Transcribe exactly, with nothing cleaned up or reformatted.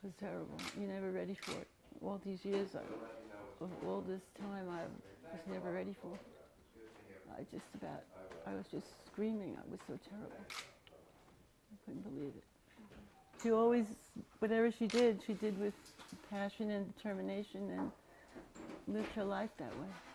was terrible. You're never ready for it. All these years, I, of all this time, I was never ready for it. I just about, I was just screaming. It was so terrible. I couldn't believe it. She always, whatever she did, she did with passion and determination and lived her life that way.